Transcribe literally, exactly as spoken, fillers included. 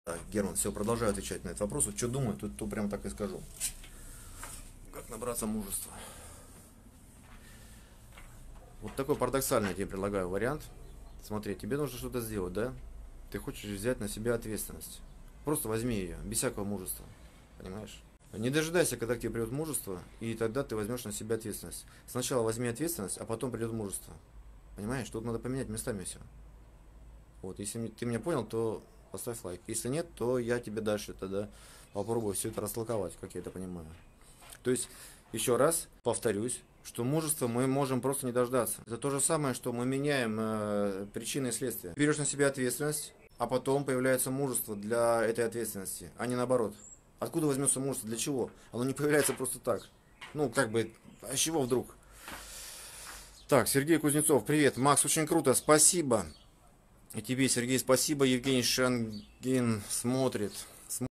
Так, Герман, все, продолжаю отвечать на этот вопрос. Вот что думаю, то, то прям так и скажу. Как набраться мужества? Вот такой парадоксальный я тебе предлагаю вариант. Смотри, тебе нужно что-то сделать, да? Ты хочешь взять на себя ответственность. Просто возьми ее, без всякого мужества. Понимаешь? Не дожидайся, когда к тебе придет мужество, и тогда ты возьмешь на себя ответственность. Сначала возьми ответственность, а потом придет мужество. Понимаешь? Тут надо поменять местами все. Вот, если ты меня понял, то поставь лайк. Если нет, то я тебе дальше тогда попробую все это растолковать, как я это понимаю. То есть, еще раз повторюсь, что мужество мы можем просто не дождаться. Это то же самое, что мы меняем э, причины и следствия. Берешь на себя ответственность, а потом появляется мужество для этой ответственности, а не наоборот. Откуда возьмется мужество? Для чего? Оно не появляется просто так. Ну, как бы, а с чего вдруг? Так, Сергей Кузнецов, привет. Макс, очень круто, спасибо. И тебе, Сергей, спасибо. Евгений Шангин смотрит.